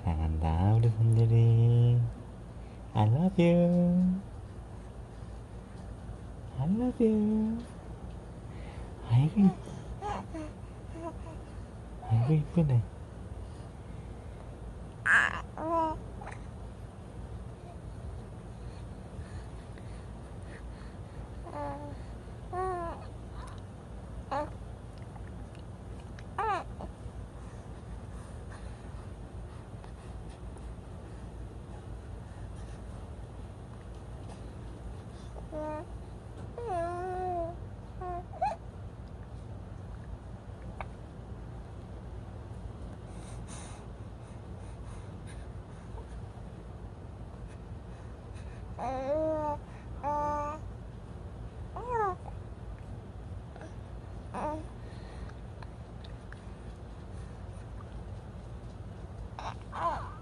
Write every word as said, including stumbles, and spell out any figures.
사랑한다 우리 손들이. I love you. I love you. 아이고 이- 아이고 이쁘네. Oh.